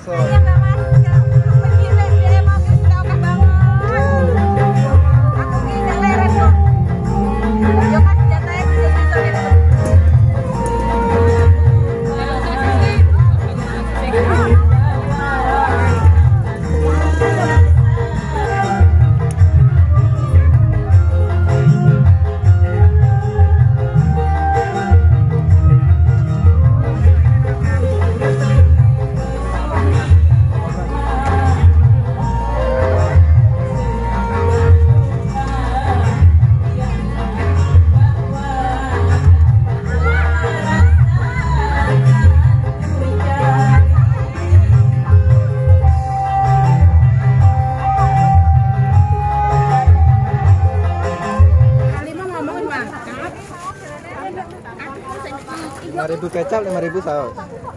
masuk. Iya nggak masuk ya. Begini dia mau sudah oke banget. Aku tidak leren kok. Yo kan senjatanya bisa gitu. Rp5.000 kecap, Rp5.000 saus.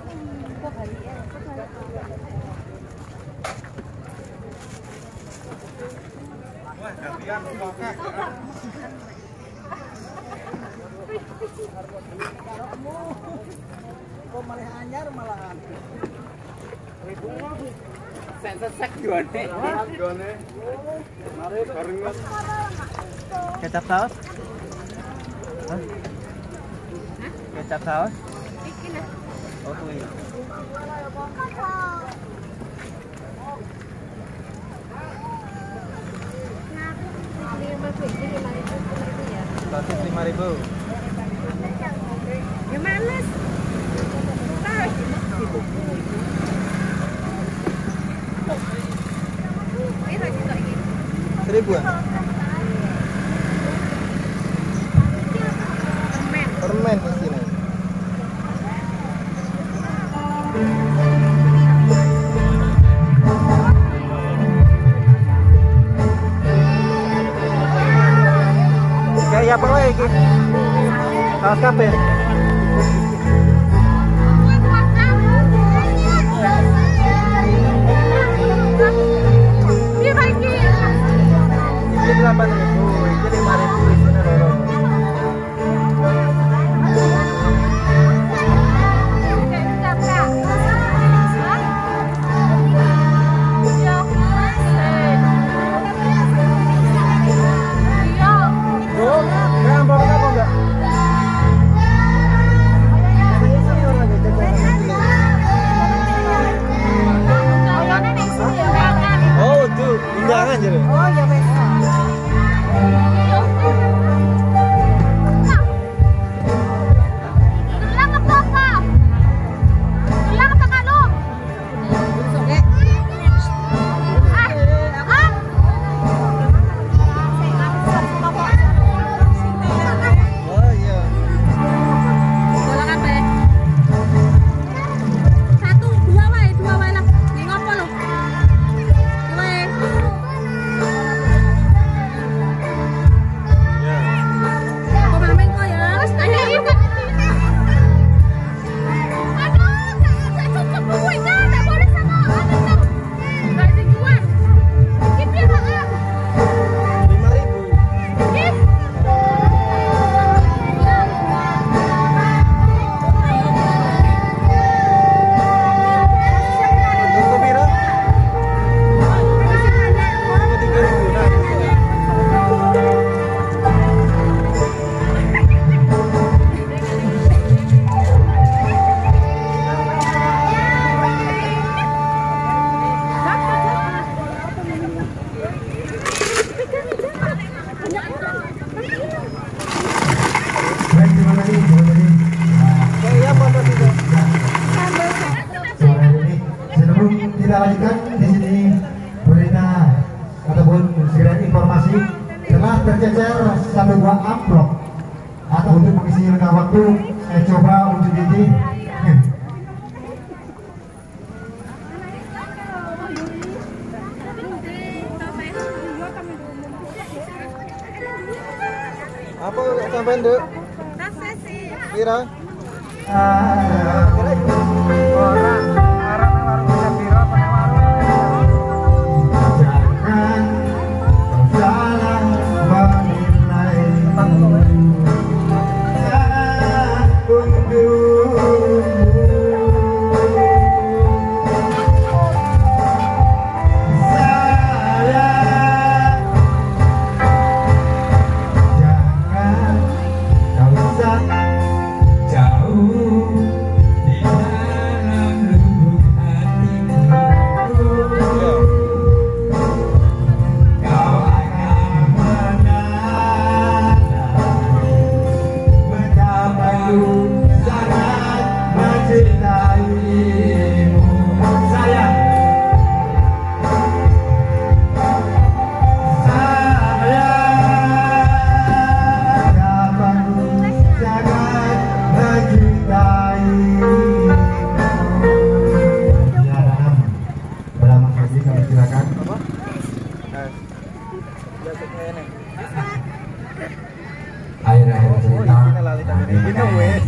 Kok malah anyar malahan. Sensek gone. Gone. Mari bareng. Kecap saus? Hah? Kecap saus? Oh tuh iya. Sosis 5.000. Ya males. Seribu ya? Permen di sini. Kayak apa wae iki? Saus kabeh. Ini 8.000, ini 5.000 di sini loro. Oh, tuh, undangan jadi. Oh, ya wes. Oh iya. Dua wae lah. Ini ngopo lho? Wae. kita lanjutkan di sini berita ataupun segera informasi telah tercecer satu buah amplop atau untuk mengisi renggang waktu saya coba uji gigi. Apa sampai nduk? Kira? Orang arah warung biro apa warung? Jangan salah menilai untukmu. kami silakan. Akhir-akhir cerita. Minum weh.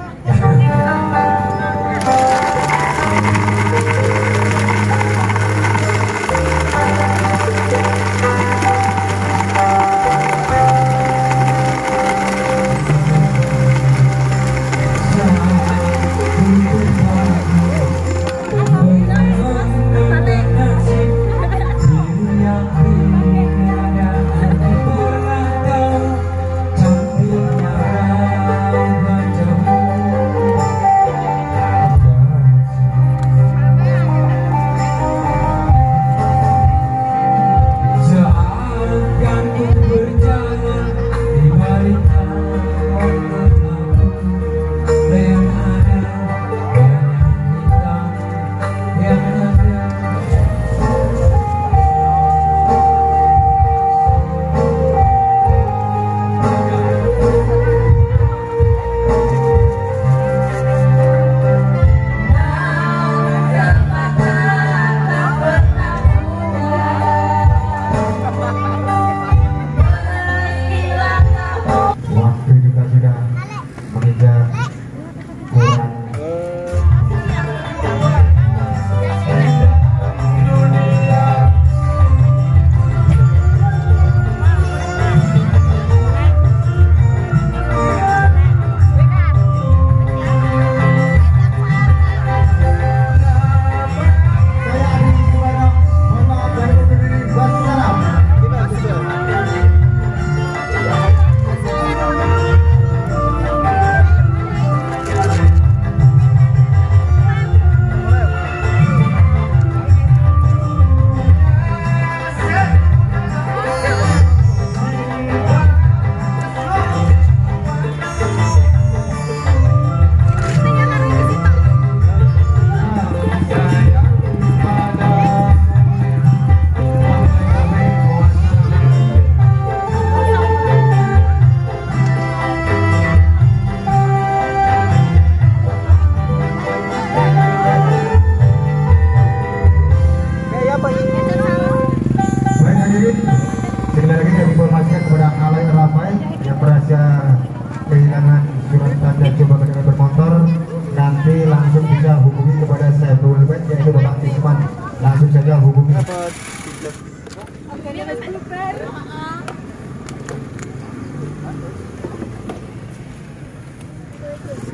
Waktu juga sudah mengejar kurang. Saya Adi Suwarno, mohon maaf dari undur diri. Wassalam. Baik hadirin, sekali lagi kami informasikan kepada Alay Rafael yang berhasil kehilangan surat tanda coba kendaraan bermotor, nanti langsung bisa hubungi kepada saya Bed, yaitu Bapak Isman, langsung saja hubungi. Oke,